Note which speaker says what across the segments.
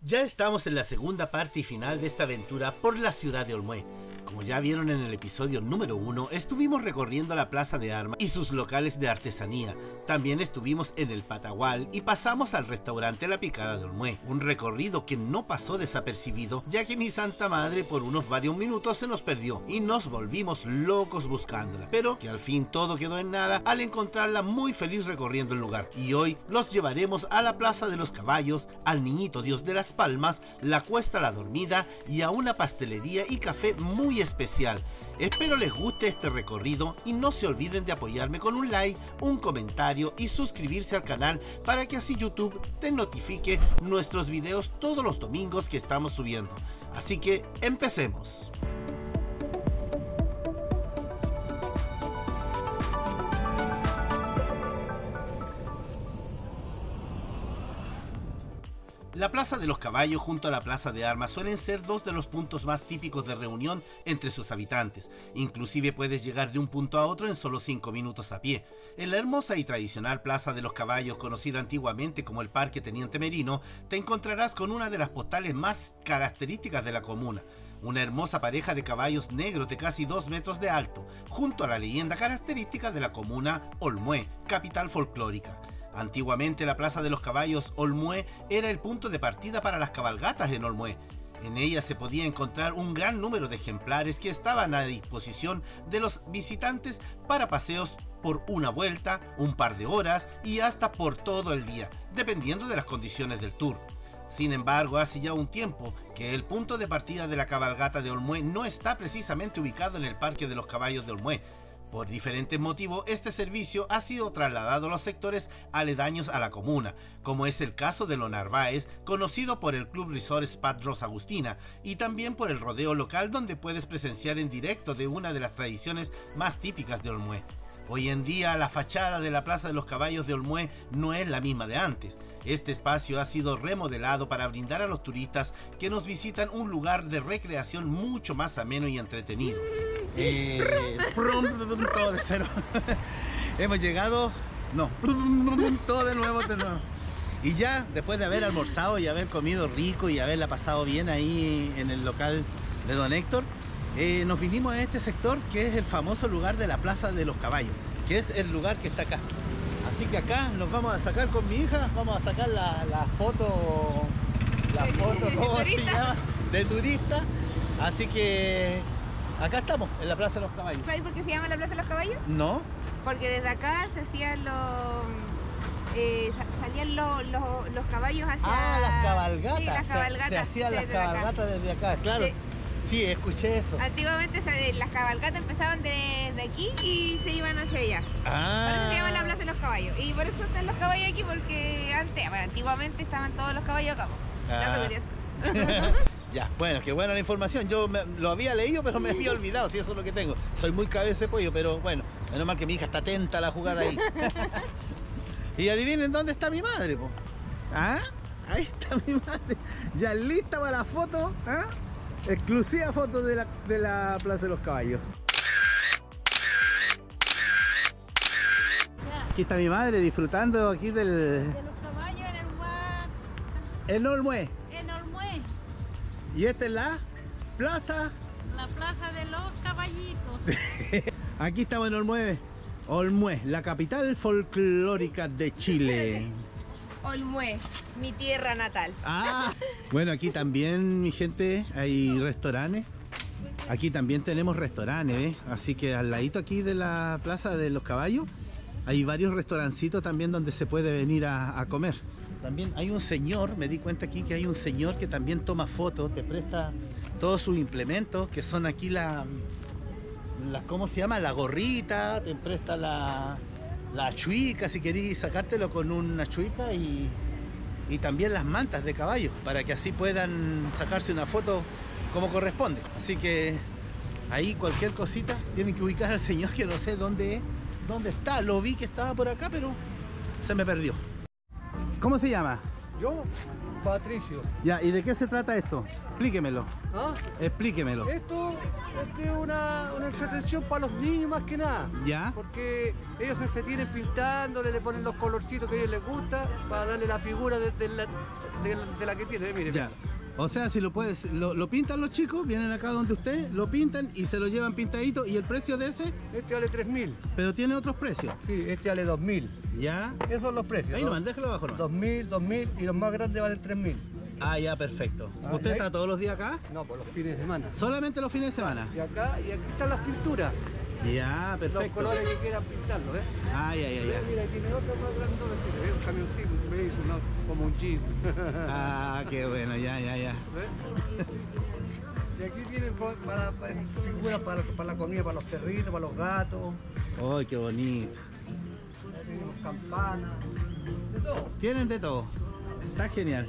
Speaker 1: Ya estamos en la segunda parte y final de esta aventura por la ciudad de Olmué. Como ya vieron en el episodio número 1, estuvimos recorriendo la Plaza de Armas y sus locales de artesanía. También estuvimos en el Patagual y pasamos al restaurante La Picada de Olmué. Un recorrido que no pasó desapercibido, ya que mi santa madre por unos varios minutos se nos perdió y nos volvimos locos buscándola. Pero que al fin todo quedó en nada al encontrarla muy feliz recorriendo el lugar. Y hoy los llevaremos a la Plaza de los Caballos, al Niñito Dios de las Palmas, la Cuesta La Dormida y a una pastelería y café muy especial. Espero les guste este recorrido y no se olviden de apoyarme con un like, un comentario y suscribirse al canal para que así YouTube te notifique nuestros videos todos los domingos que estamos subiendo. Así que empecemos. La Plaza de los Caballos junto a la Plaza de Armas suelen ser dos de los puntos más típicos de reunión entre sus habitantes. Inclusive puedes llegar de un punto a otro en solo 5 minutos a pie. En la hermosa y tradicional Plaza de los Caballos, conocida antiguamente como el Parque Teniente Merino, te encontrarás con una de las postales más características de la comuna. Una hermosa pareja de caballos negros de casi 2 metros de alto, junto a la leyenda característica de la comuna Olmué, capital folclórica. Antiguamente la Plaza de los Caballos Olmué era el punto de partida para las cabalgatas en Olmué. En ella se podía encontrar un gran número de ejemplares que estaban a disposición de los visitantes para paseos por una vuelta, un par de horas y hasta por todo el día, dependiendo de las condiciones del tour. Sin embargo, hace ya un tiempo que el punto de partida de la cabalgata de Olmué no está precisamente ubicado en el Parque de los Caballos de Olmué. Por diferentes motivos, este servicio ha sido trasladado a los sectores aledaños a la comuna, como es el caso de Los Narváez, conocido por el Club Resort Spa Rosa Agustina, y también por el rodeo local donde puedes presenciar en directo de una de las tradiciones más típicas de Olmué. Hoy en día la fachada de la Plaza de los Caballos de Olmué no es la misma de antes. Este espacio ha sido remodelado para brindar a los turistas que nos visitan un lugar de recreación mucho más ameno y entretenido. Todo de cero. Hemos llegado, todo de nuevo. Y ya después de haber almorzado y haber comido rico y haberla pasado bien ahí en el local de don Héctor, nos vinimos a este sector que es el famoso lugar de la Plaza de los Caballos, que es el lugar que está acá. Así que acá nos vamos a sacar con mi hija, vamos a sacar la foto, ¿cómo se llama? De turista. Así que acá estamos, en la Plaza de los Caballos.
Speaker 2: ¿Sabes por qué se llama la Plaza de los Caballos?
Speaker 1: No.
Speaker 2: Porque desde acá se hacían salían los caballos hacia...
Speaker 1: Ah, las cabalgatas.
Speaker 2: Sí, las cabalgatas.
Speaker 1: Se hacían las cabalgatas desde acá, claro. Sí, escuché eso.
Speaker 2: Antiguamente las cabalgatas empezaban de aquí y se iban hacia allá.
Speaker 1: Ah.
Speaker 2: Por eso se llama la Plaza de los Caballos. Y por eso están los caballos aquí, porque antiguamente estaban todos los caballos acá. Dato curioso.
Speaker 1: Ya, bueno, qué buena la información. Yo lo había leído, pero me había olvidado, si eso es lo que tengo. Soy muy cabeza de pollo, pero bueno, menos mal que mi hija está atenta a la jugada ahí. Y adivinen dónde está mi madre, po. ¿Ah? Ahí está mi madre. Ya lista para la foto, ¿ah? Exclusiva foto de la Plaza de los Caballos. Aquí está mi madre disfrutando aquí
Speaker 3: de los caballos en el mar.
Speaker 1: En Olmué.
Speaker 3: En Olmué.
Speaker 1: Y esta es la plaza.
Speaker 3: La Plaza de los Caballitos.
Speaker 1: Aquí estamos en Olmué, la capital folclórica de Chile.
Speaker 2: Olmué, mi tierra natal.
Speaker 1: Ah, bueno, aquí también, mi gente, hay restaurantes. Aquí también tenemos restaurantes, ¿eh? Así que al ladito aquí de la Plaza de los Caballos hay varios restaurancitos también donde se puede venir a comer. También hay un señor, me di cuenta aquí que hay un señor que también toma fotos, te presta todos sus implementos, que son aquí ¿cómo se llama? La gorrita, te presta la chuica, si queréis sacártelo con una chuica, y también las mantas de caballo, para que así puedan sacarse una foto como corresponde. Así que ahí cualquier cosita, tienen que ubicar al señor, que no sé dónde está. Lo vi que estaba por acá, pero se me perdió. ¿Cómo se llama?
Speaker 4: Yo, Patricio.
Speaker 1: Ya, ¿y de qué se trata esto? Explíquemelo.
Speaker 4: ¿Ah?
Speaker 1: Explíquemelo.
Speaker 4: Esto es una entretención para los niños más que nada.
Speaker 1: ¿Ya?
Speaker 4: Porque ellos se tienen pintando, le ponen los colorcitos que a ellos les gusta para darle la figura de la que tiene. Mire,
Speaker 1: Ya. O sea, si lo pintan los chicos, vienen acá donde usted, lo pintan y se lo llevan pintadito. ¿Y el precio de ese?
Speaker 4: este vale 3.000.
Speaker 1: Pero tiene otros precios.
Speaker 4: Sí, este vale 2.000.
Speaker 1: ¿Ya?
Speaker 4: Esos son los precios.
Speaker 1: Ahí
Speaker 4: ¿no?
Speaker 1: nomás, déjalo abajo nomás.
Speaker 4: 2.000 y los más grandes valen 3.000.
Speaker 1: Ah, ya, perfecto.
Speaker 4: Ah,
Speaker 1: ¿Usted
Speaker 4: ¿y ahí?
Speaker 1: está todos los días acá?
Speaker 4: No, por los fines de semana.
Speaker 1: Solamente los fines de semana.
Speaker 4: Y aquí están las pinturas.
Speaker 1: Ya,
Speaker 4: Los
Speaker 1: perfecto.
Speaker 4: colores que quieran pintarlo, ¿eh?
Speaker 1: Ah, ya, ya, ya.
Speaker 4: Mira, tiene otro más grande, ¿ves? Un camioncito, un vehículo, como un jeep.
Speaker 1: Ah, qué bueno, ya, ya, ya.
Speaker 4: ¿Ves? Y aquí tienen figuras para la comida, para los perritos, para los gatos.
Speaker 1: ¡Ay, qué bonito!
Speaker 4: Ya tenemos campanas, de todo.
Speaker 1: Tienen de todo. Está genial.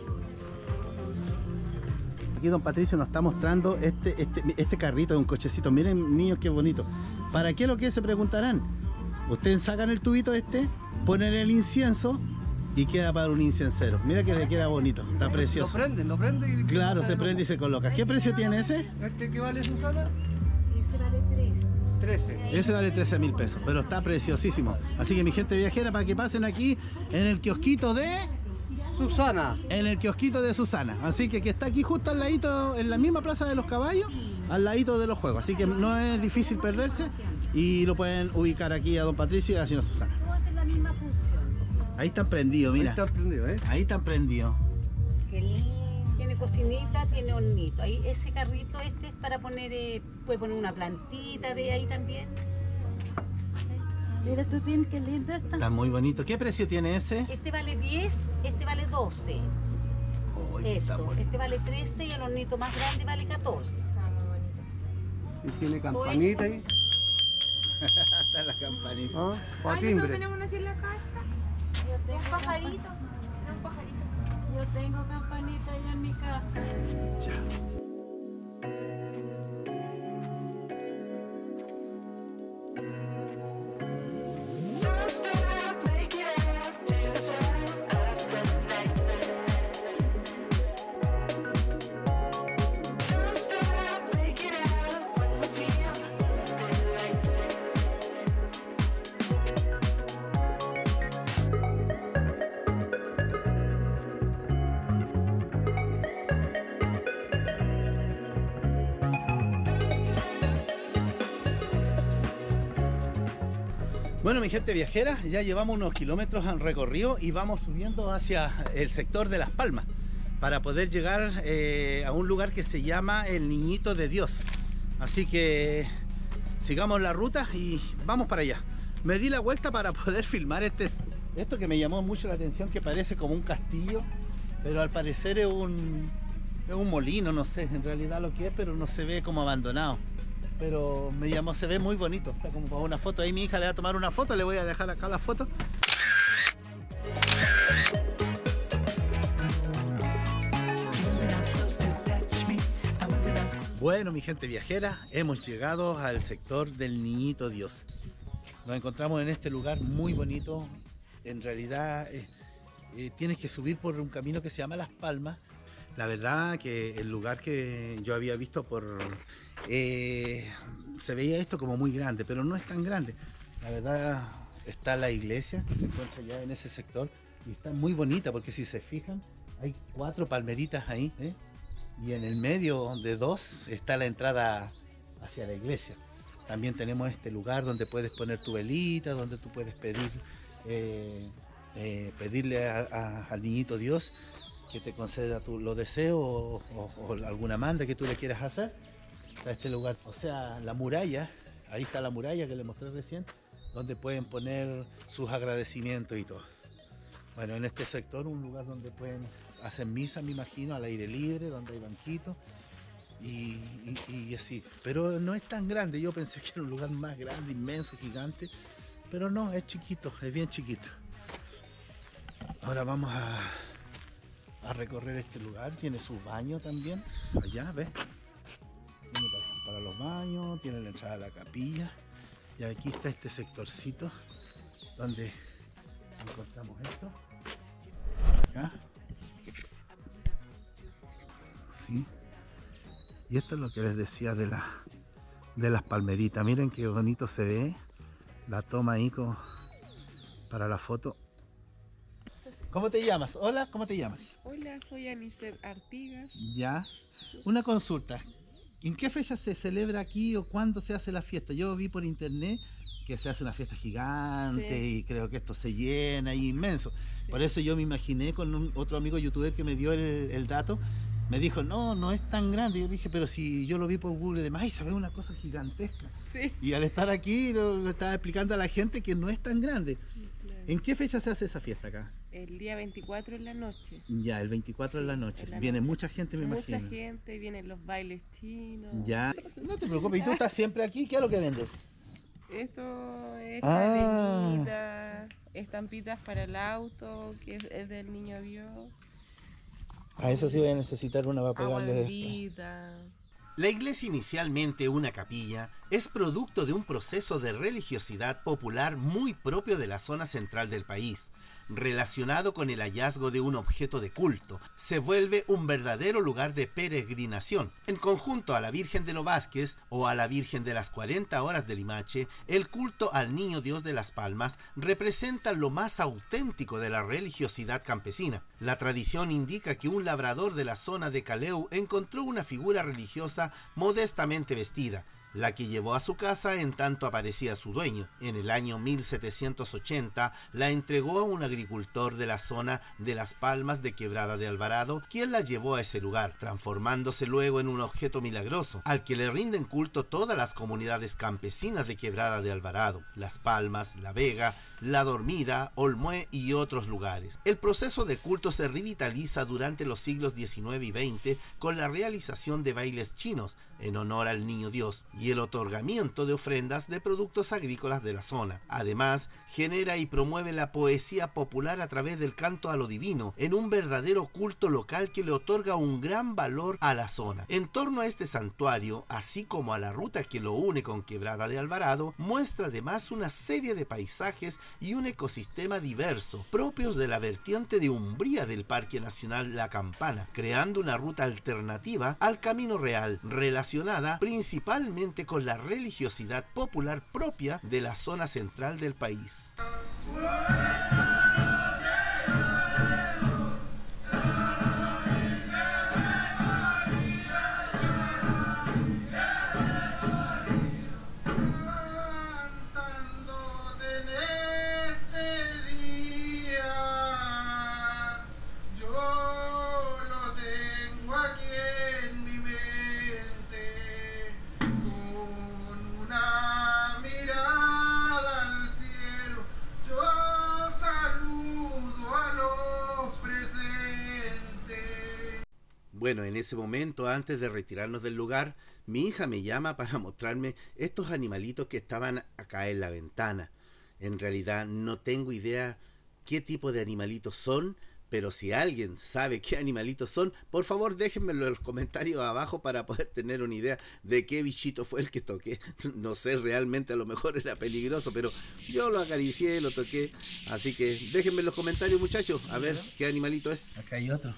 Speaker 1: Aquí don Patricio nos está mostrando este carrito de un cochecito. Miren, niños, qué bonito. ¿Para qué lo que se preguntarán? Ustedes sacan el tubito ponen el incienso y queda para un incensero. Mira que le queda bonito, está precioso.
Speaker 4: Lo prenden y...
Speaker 1: Claro, se prende y se coloca. ¿Qué precio tiene ese?
Speaker 4: ¿Este qué vale, Susana?
Speaker 2: Ese vale
Speaker 4: 13.
Speaker 1: Ese vale 13.000 pesos, pero está preciosísimo. Así que mi gente viajera, para que pasen aquí en el kiosquito de...
Speaker 4: Susana.
Speaker 1: En el kiosquito de Susana. Así que está aquí justo al ladito, en la misma plaza de los caballos, al ladito de los juegos. Así que no es difícil perderse y lo pueden ubicar aquí a don Patricio y a la señora Susana.
Speaker 3: Tú haces la misma función.
Speaker 1: Ahí están prendidos, mira.
Speaker 4: Ahí está prendido, ¿eh?
Speaker 1: Ahí están prendidos.
Speaker 3: Qué lindo. Tiene cocinita, tiene hornito. Ahí ese carrito es para poner, puede poner una plantita de ahí también. Mira tú bien, qué lindo está.
Speaker 1: Está muy bonito. ¿Qué precio tiene ese?
Speaker 3: Este vale 10, este vale 12.
Speaker 1: Está bonito.
Speaker 3: Este vale 13 y el hornito más grande vale 14.
Speaker 4: Y tiene campanita ahí.
Speaker 1: Está la campanita.
Speaker 4: ¿Ah? Para
Speaker 2: Ay, nosotros
Speaker 4: timbre.
Speaker 2: tenemos una así en la casa. Un pajarito. Un pajarito.
Speaker 3: Yo tengo campanita allá en mi casa.
Speaker 1: Ya. Bueno, mi gente viajera, ya llevamos unos kilómetros en recorrido y vamos subiendo hacia el sector de Las Palmas para poder llegar a un lugar que se llama el Niñito de Dios. Así que sigamos la ruta y vamos para allá. Me di la vuelta para poder filmar esto que me llamó mucho la atención, que parece como un castillo, pero al parecer es un molino, no sé en realidad lo que es, pero no se ve como abandonado. Pero se ve muy bonito, está como para una foto. Ahí mi hija le va a tomar una foto, le voy a dejar acá la foto. Bueno, mi gente viajera, hemos llegado al sector del Niñito Dios. Nos encontramos en este lugar muy bonito. En realidad tienes que subir por un camino que se llama Las Palmas. La verdad que el lugar que yo había visto se veía esto como muy grande, pero no es tan grande. La verdad está la iglesia que se encuentra ya en ese sector y está muy bonita porque si se fijan hay 4 palmeritas ahí, y en el medio de 2 está la entrada hacia la iglesia. También tenemos este lugar donde puedes poner tu velita, donde tú puedes pedirle al Niñito Dios que te conceda los deseos o alguna manda que tú le quieras hacer. Está este lugar, o sea, la muralla, ahí está la muralla que le mostré recién, donde pueden poner sus agradecimientos y todo. Bueno, en este sector, un lugar donde pueden hacer misa, me imagino, al aire libre, donde hay banquitos y así. Pero no es tan grande, yo pensé que era un lugar más grande, inmenso, gigante, pero no, es chiquito, es bien chiquito. Ahora vamos a recorrer este lugar, tiene su baño también, allá, ¿ves? Tiene para los baños, tiene la entrada a la capilla y aquí está este sectorcito donde encontramos esto. Acá. ¿sí? Y esto es lo que les decía de las palmeritas. Miren qué bonito se ve la toma ahí para la foto. ¿Cómo te llamas? Hola, ¿cómo te llamas?
Speaker 5: Hola, soy Anicet Artigas.
Speaker 1: Ya. Una consulta. ¿En qué fecha se celebra aquí o cuándo se hace la fiesta? Yo vi por internet que se hace una fiesta gigante, sí, y creo que esto se llena y inmenso. Sí. Por eso yo me imaginé con otro amigo youtuber que me dio el dato. Me dijo, no es tan grande. Yo dije, pero si yo lo vi por Google, además, se ve una cosa gigantesca. Sí. Y al estar aquí, lo estaba explicando a la gente que no es tan grande. Sí, claro. ¿En qué fecha se hace esa fiesta acá?
Speaker 5: El día 24 en la noche.
Speaker 1: Ya, el 24 en la noche. Viene mucha gente, me imagino.
Speaker 5: Mucha gente, vienen los bailes chinos.
Speaker 1: Ya, no te preocupes. ¿Y tú estás siempre aquí? ¿Qué es lo que vendes?
Speaker 5: Esto es cadenitas, estampitas para el auto, que es del Niño Dios.
Speaker 1: A eso sí voy a necesitar una para pegarle
Speaker 5: bendita.
Speaker 1: La iglesia, inicialmente una capilla, es producto de un proceso de religiosidad popular muy propio de la zona central del país. Relacionado con el hallazgo de un objeto de culto, se vuelve un verdadero lugar de peregrinación. En conjunto a la Virgen de los Vázquez o a la Virgen de las 40 horas de Limache, el culto al Niño Dios de las Palmas representa lo más auténtico de la religiosidad campesina. La tradición indica que un labrador de la zona de Caleu encontró una figura religiosa modestamente vestida, la que llevó a su casa en tanto aparecía su dueño. En el año 1780 la entregó a un agricultor de la zona de Las Palmas de Quebrada de Alvarado, quien la llevó a ese lugar, transformándose luego en un objeto milagroso, al que le rinden culto todas las comunidades campesinas de Quebrada de Alvarado, Las Palmas, La Vega, La Dormida, Olmué y otros lugares. El proceso de culto se revitaliza durante los siglos XIX y XX con la realización de bailes chinos en honor al Niño Dios y el otorgamiento de ofrendas de productos agrícolas de la zona. Además, genera y promueve la poesía popular a través del canto a lo divino, en un verdadero culto local que le otorga un gran valor a la zona. En torno a este santuario, así como a la ruta que lo une con Quebrada de Alvarado, muestra además una serie de paisajes y un ecosistema diverso, propios de la vertiente de Umbría del Parque Nacional La Campana, creando una ruta alternativa al Camino Real, relacionada principalmente con la religiosidad popular propia de la zona central del país. Bueno, en ese momento, antes de retirarnos del lugar, mi hija me llama para mostrarme estos animalitos que estaban acá en la ventana. En realidad no tengo idea qué tipo de animalitos son, pero si alguien sabe qué animalitos son, por favor déjenmelo en los comentarios abajo para poder tener una idea de qué bichito fue el que toqué. No sé, realmente a lo mejor era peligroso, pero yo lo acaricié, lo toqué. Así que déjenme en los comentarios, muchachos, a ver qué animalito es. Acá hay otro.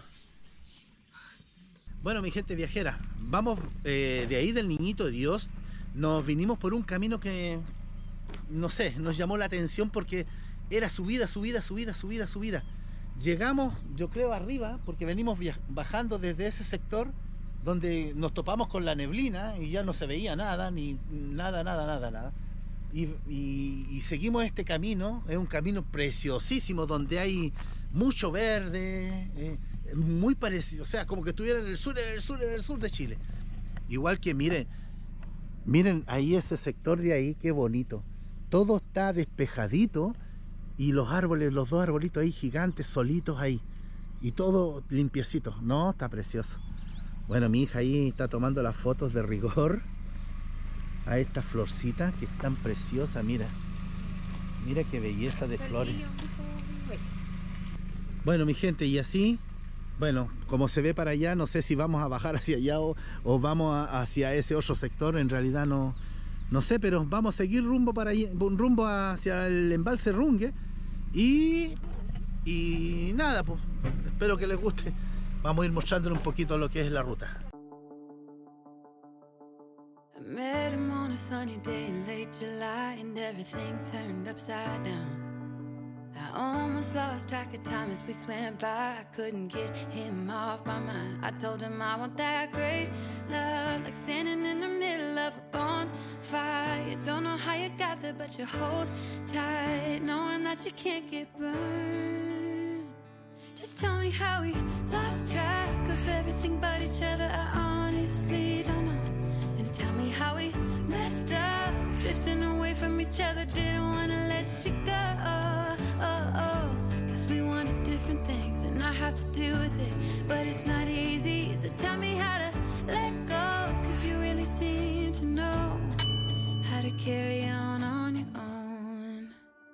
Speaker 1: Bueno, mi gente viajera, vamos de ahí del Niñito Dios, nos vinimos por un camino que, no sé, nos llamó la atención porque era subida. Llegamos, yo creo, arriba, porque venimos bajando desde ese sector donde nos topamos con la neblina y ya no se veía nada, ni nada. Y seguimos este camino, es un camino preciosísimo donde hay mucho verde, muy parecido, o sea, como que estuviera en el sur de Chile. Igual que miren ahí ese sector de ahí, qué bonito. Todo está despejadito y los árboles, los dos arbolitos ahí gigantes, solitos ahí. Y todo limpiecito. No, está precioso. Bueno, mi hija ahí está tomando las fotos de rigor a estas florcitas que están preciosas, mira. Mira qué belleza de flores. Bueno, mi gente, y así, bueno, como se ve para allá, no sé si vamos a bajar hacia allá o vamos hacia ese otro sector, en realidad no sé, pero vamos a seguir rumbo hacia el embalse Rungue y nada, pues, espero que les guste. vamos a ir mostrándole un poquito lo que es la ruta.
Speaker 6: I met him on a sunny day in late July and everything turned upside down. I almost lost track of time as weeks went by. I couldn't get him off my mind. I told him I want that great love, like standing in the middle of a bonfire. You don't know how you got there, but you hold tight, knowing that you can't get burned. Just tell me how we lost track of everything but each other. I honestly don't know. And tell me how we messed up, drifting away from each other. Didn't wanna let you go. Cause we wanted different things and I have to deal with it, but it's not easy. So tell me how to let go, cause you really seem to know how to carry on your own.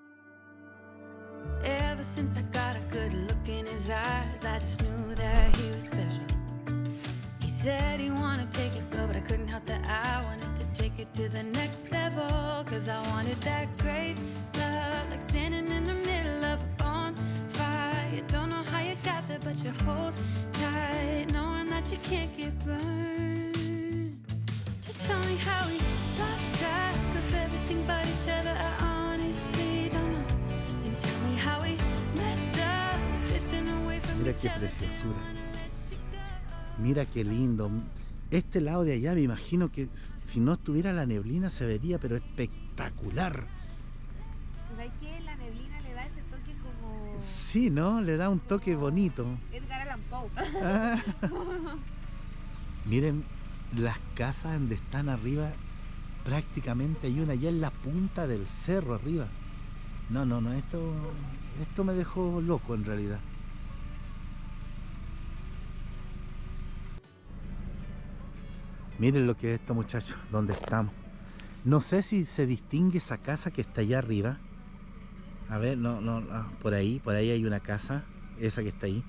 Speaker 6: Ever since I got a good look in his eyes, I just knew that he was special. He said he wanted to take it slow, but I couldn't help that I wanted to take it to the next level. Cause I wanted that great love, like standing in the middle of a bonfire. You don't know how you got there, but you hold tight, knowing that you can't get burned. Just tell me how we lost track of everything but each other. I honestly don't know. And tell me how we messed up, drifting away from
Speaker 1: Mira
Speaker 6: each
Speaker 1: qué
Speaker 6: other.
Speaker 1: preciosura. Mira qué lindo. Este lado de allá me imagino que si no estuviera la neblina se vería pero espectacular.
Speaker 2: ¿Sabes qué? La neblina le da ese toque como
Speaker 1: Sí, ¿no? Le da un toque bonito.
Speaker 2: Edgar Allan Poe.
Speaker 1: Ah. Miren las casas donde están arriba, prácticamente hay una ya en la punta del cerro arriba. No, esto me dejó loco en realidad. Miren lo que es esto, muchachos, donde estamos. No sé si se distingue esa casa que está allá arriba. A ver, por ahí hay una casa, esa que está ahí.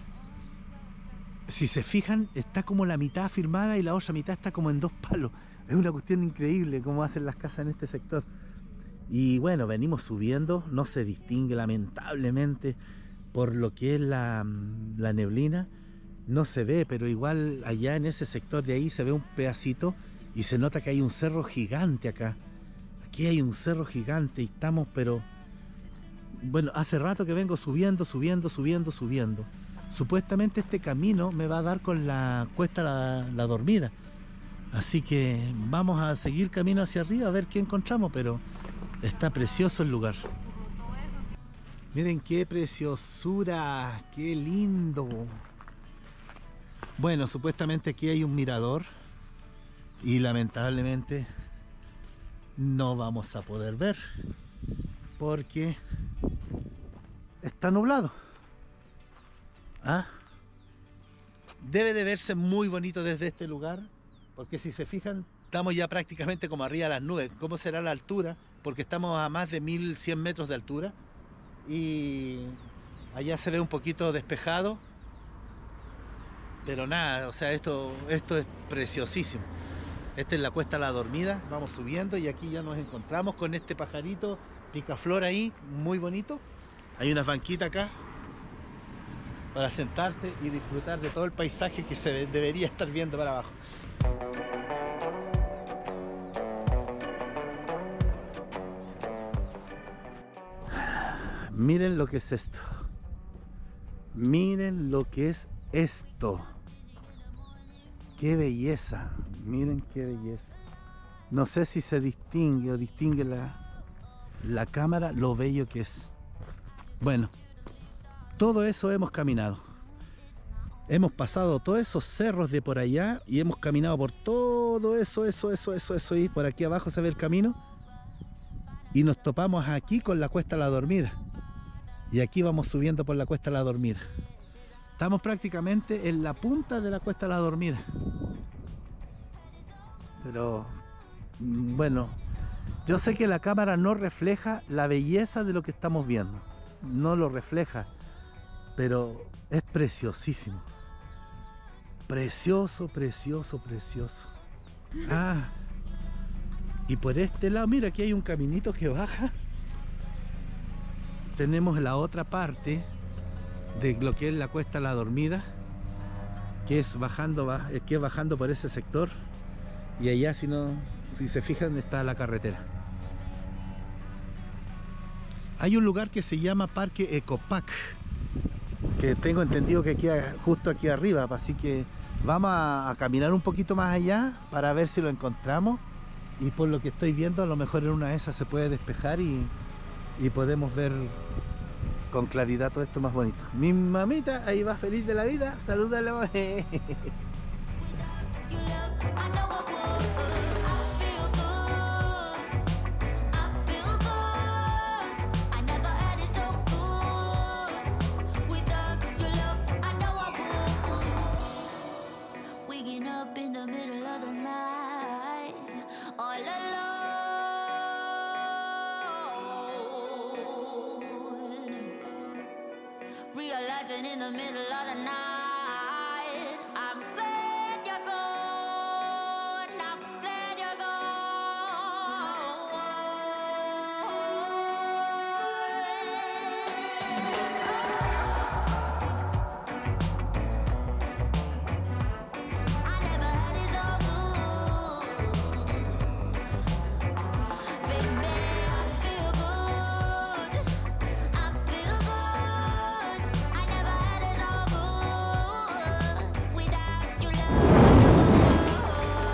Speaker 1: Si se fijan, está como la mitad firmada y la otra mitad está como en dos palos. Es una cuestión increíble cómo hacen las casas en este sector. Y bueno, venimos subiendo, no se distingue lamentablemente por lo que es la neblina. No se ve, pero igual allá en ese sector de ahí se ve un pedacito y se nota que hay un cerro gigante acá. Aquí hay un cerro gigante y estamos, pero bueno, hace rato que vengo subiendo. Supuestamente este camino me va a dar con la cuesta la dormida. Así que vamos a seguir camino hacia arriba a ver qué encontramos, pero está precioso el lugar. Miren qué preciosura, qué lindo. Bueno, supuestamente aquí hay un mirador y lamentablemente no vamos a poder ver porque está nublado. ¿Ah? Debe de verse muy bonito desde este lugar, porque si se fijan estamos ya prácticamente como arriba de las nubes. ¿Cómo será la altura? Porque estamos a más de 1100 metros de altura y allá se ve un poquito despejado. Pero nada, o sea, esto es preciosísimo. Esta es la cuesta La Dormida, vamos subiendo y aquí ya nos encontramos con este pajarito picaflor ahí, muy bonito. Hay unas banquitas acá para sentarse y disfrutar de todo el paisaje que se debería estar viendo para abajo. Miren lo que es esto. Miren lo que es esto. Qué belleza. Miren qué belleza. No sé si se distingue o distingue la cámara lo bello que es. Bueno, todo eso hemos caminado. Hemos pasado todos esos cerros de por allá y hemos caminado por todo eso y por aquí abajo se ve el camino y nos topamos aquí con la cuesta La Dormida y aquí vamos subiendo por la cuesta La Dormida. Estamos prácticamente en la punta de la cuesta La Dormida. Pero bueno, yo sé que la cámara no refleja la belleza de lo que estamos viendo. No lo refleja, pero es preciosísimo. Precioso. Ah, y por este lado, mira, aquí hay un caminito que baja. Tenemos la otra parte de lo que es la cuesta La Dormida que es bajando por ese sector, y allá si se fijan está la carretera. Hay un lugar que se llama Parque Ecopac, que tengo entendido que queda justo aquí arriba, así que vamos a caminar un poquito más allá para ver si lo encontramos, y por lo que estoy viendo a lo mejor en una de esas se puede despejar y podemos ver con claridad todo esto más bonito. Mi mamita ahí va feliz de la vida, salúdala.
Speaker 6: Realizing in the middle of the night, I'm glad you're gone, I'm glad you're gone. I never had it so good, baby. I feel good, I feel good. I never had it so good without your love.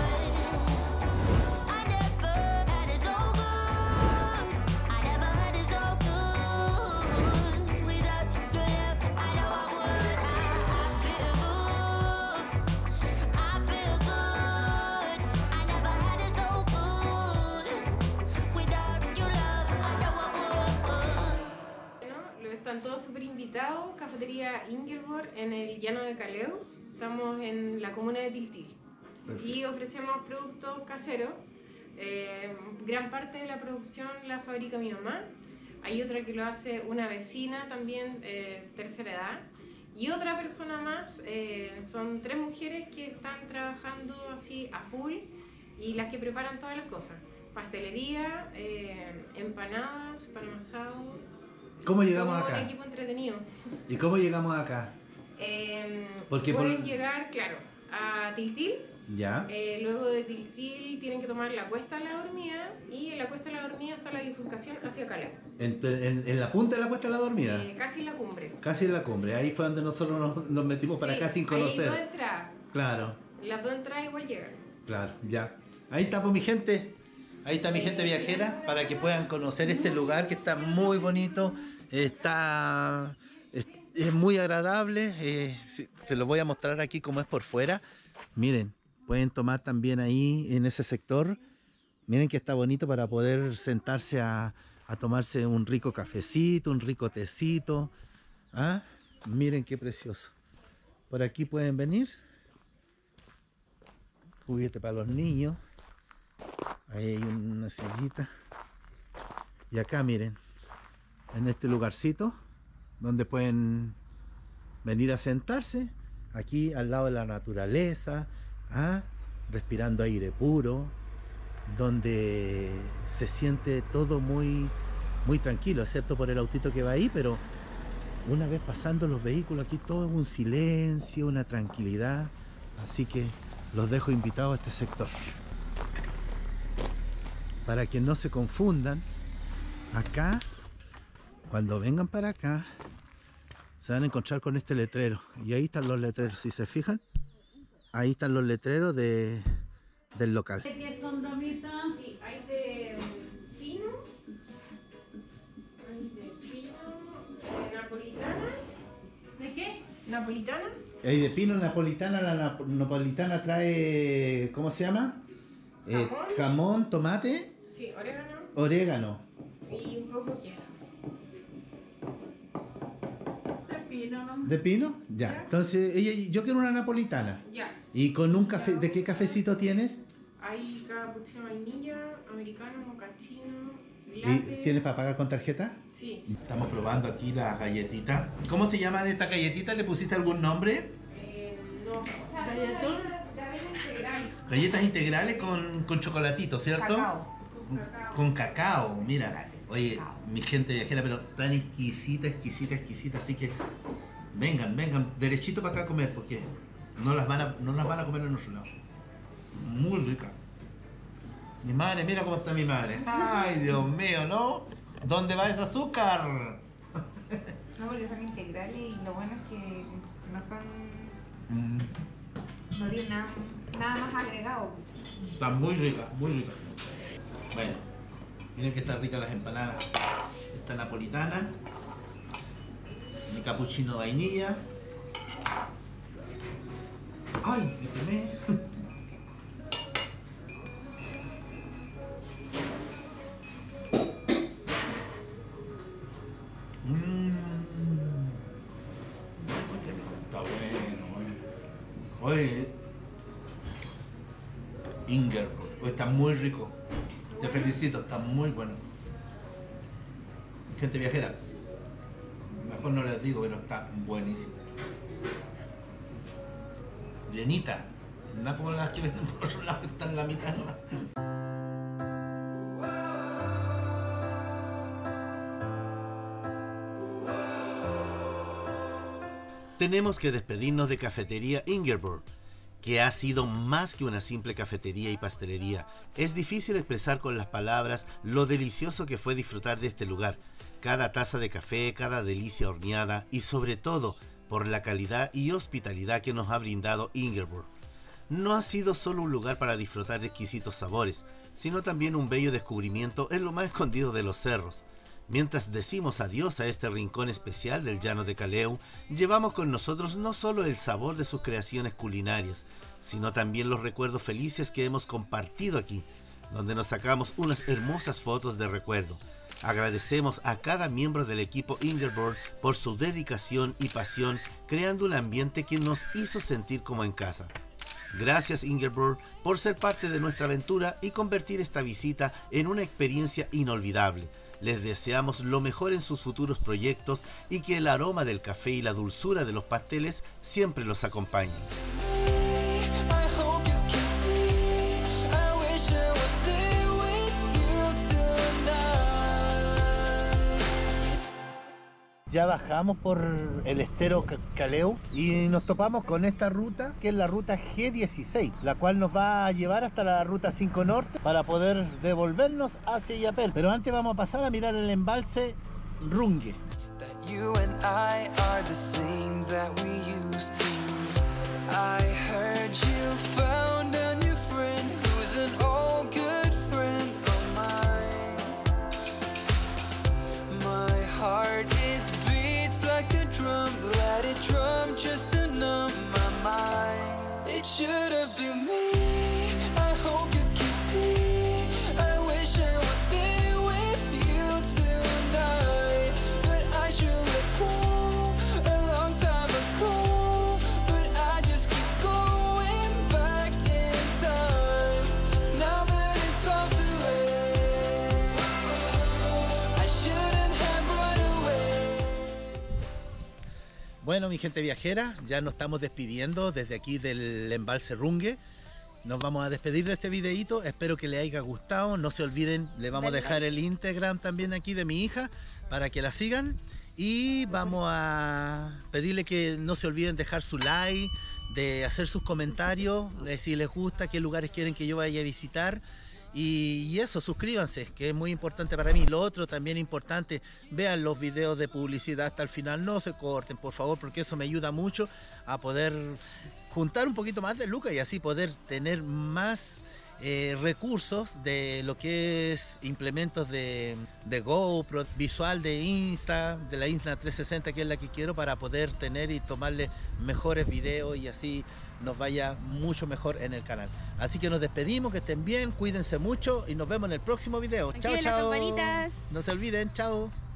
Speaker 6: I never had it so good. I never had it so good without your love. I know I would. I feel good. I feel good. I never had it so good without your love. I know I would.
Speaker 5: Bueno, están todos súper invitados. Cafetería Ingeborg en el Llano de Caleu. Estamos en la comuna de Tiltil. Y ofrecemos productos caseros. Gran parte de la producción la fabrica mi mamá. Hay otra que lo hace una vecina también, tercera edad. Y otra persona más. Son 3 mujeres que están trabajando así a full y las que preparan todas las cosas. Pastelería, empanadas, pan amasado.
Speaker 1: ¿Cómo llegamos
Speaker 5: Somos
Speaker 1: acá?
Speaker 5: un equipo entretenido.
Speaker 1: ¿Y cómo llegamos acá? Porque
Speaker 5: pueden llegar, claro, a Tiltil.
Speaker 1: Ya.
Speaker 5: Luego de Tiltil tienen que tomar la Cuesta de la Dormida, y en la Cuesta de la Dormida está la bifurcación hacia Caleu.
Speaker 1: En la punta de la Cuesta de la Dormida.
Speaker 5: Casi en la cumbre.
Speaker 1: Casi en la cumbre. Ahí fue donde nosotros nos metimos para
Speaker 5: Sí,
Speaker 1: acá sin conocer.
Speaker 5: Hay 2 entradas.
Speaker 1: Claro,
Speaker 5: Las 2 entradas igual llegan.
Speaker 1: claro, ya. Ahí está, pues, mi gente. Ahí está mi gente viajera, para que puedan conocer este lugar que está muy bonito. Es muy agradable. Se lo voy a mostrar aquí como es por fuera. Miren, pueden tomar también ahí en ese sector. Miren que está bonito para poder sentarse a tomarse un rico cafecito, un rico tecito. ¿Ah? Miren qué precioso. Por aquí pueden venir. Juguete para los niños. Ahí hay una sillita. Y acá miren, en este lugarcito donde pueden venir a sentarse, aquí al lado de la naturaleza, respirando aire puro, donde se siente todo muy, muy tranquilo, excepto por el autito que va ahí, pero una vez pasando los vehículos aquí todo es un silencio, una tranquilidad, así que los dejo invitados a este sector. Para que no se confundan, acá, cuando vengan para acá, se van a encontrar con este letrero. Y ahí están los letreros, si se fijan, ahí están los letreros del local.
Speaker 3: ¿Qué son, damitas?
Speaker 5: Sí, hay de pino, napolitana.
Speaker 3: ¿De qué?
Speaker 5: ¿Napolitana?
Speaker 1: Hay de pino napolitana, la napolitana trae, ¿cómo se llama? Jamón, tomate,
Speaker 5: Sí,
Speaker 1: orégano.
Speaker 5: y un poco queso.
Speaker 3: De pino, ¿no?
Speaker 1: ¿De pino? Ya. Entonces, yo quiero una napolitana.
Speaker 5: Ya.
Speaker 1: ¿Y con un café? ¿De qué cafecito tienes?
Speaker 5: Hay cappuccino vainilla, americano, mochaccino,
Speaker 1: ¿Y
Speaker 5: latte.
Speaker 1: tienes para pagar con tarjeta?
Speaker 5: Sí.
Speaker 1: Estamos probando aquí la galletita. ¿Cómo se llama esta galletita? ¿Le pusiste algún nombre?
Speaker 5: No, o sea,
Speaker 3: ¿Galletón?
Speaker 5: galleta integral.
Speaker 1: Galletas integrales con chocolatito, ¿cierto?
Speaker 2: Cacao.
Speaker 1: Con cacao, mira. Oye, mi gente viajera, pero tan exquisita, exquisita, exquisita. Así que vengan, vengan, derechito para acá a comer, porque No las van a comer en otro lado. Muy rica. Mi madre, mira cómo está mi madre. Ay, Dios mío, ¿no? ¿Dónde va ese azúcar?
Speaker 2: No, porque son integrales y lo bueno es que no son... No tienen nada más agregado.
Speaker 1: Está muy rica, muy rica. Bueno, miren que están ricas las empanadas. Esta napolitana. Mi capuchino de vainilla. ¡Ay, me quemé! Está bueno, oye. Ingerbord, hoy está muy rico. Te felicito, está muy bueno. Gente viajera, mejor no les digo, pero está buenísimo. Llenita, no como las que venden por otro lado que están en la mitad. Tenemos que despedirnos de Cafetería Ingerbord, que ha sido más que una simple cafetería y pastelería. Es difícil expresar con las palabras lo delicioso que fue disfrutar de este lugar. Cada taza de café, cada delicia horneada y sobre todo por la calidad y hospitalidad que nos ha brindado Ingerbord. No ha sido solo un lugar para disfrutar de exquisitos sabores, sino también un bello descubrimiento en lo más escondido de los cerros. Mientras decimos adiós a este rincón especial del llano de Callao, llevamos con nosotros no solo el sabor de sus creaciones culinarias, sino también los recuerdos felices que hemos compartido aquí, donde nos sacamos unas hermosas fotos de recuerdo. Agradecemos a cada miembro del equipo Ingerbord por su dedicación y pasión, creando un ambiente que nos hizo sentir como en casa. Gracias Ingerbord por ser parte de nuestra aventura y convertir esta visita en una experiencia inolvidable. Les deseamos lo mejor en sus futuros proyectos y que el aroma del café y la dulzura de los pasteles siempre los acompañen. Ya bajamos por el estero Callao y nos topamos con esta ruta, que es la ruta G16, la cual nos va a llevar hasta la ruta 5 Norte para poder devolvernos hacia Illapel. Pero antes vamos a pasar a mirar el embalse Runge.
Speaker 6: Like a drum, let it drum just to numb my mind. It should have been me. I hope you can see. I wish I was there with you tonight, but I should have gone a long time ago. But I just keep going back in time. Now that it's all too late, I shouldn't have run away.
Speaker 1: Bueno, mi gente viajera, ya nos estamos despidiendo desde aquí del embalse Runge. Nos vamos a despedir de este videito, espero que les haya gustado. No se olviden, le vamos a dejar el Instagram también aquí de mi hija para que la sigan. Y vamos a pedirle que no se olviden dejar su like, de hacer sus comentarios, de si les gusta, qué lugares quieren que yo vaya a visitar. Y eso, suscríbanse, que es muy importante para mí. Lo otro también importante, vean los videos de publicidad hasta el final, no se corten, por favor, porque eso me ayuda mucho a poder juntar un poquito más de lucas y así poder tener más recursos de lo que es implementos de GoPro, visual de Insta, de la Insta 360, que es la que quiero, para poder tener y tomarle mejores videos y así nos vaya mucho mejor en el canal. Así que nos despedimos, que estén bien, cuídense mucho y nos vemos en el próximo video. Chao, chao. No se olviden, chao.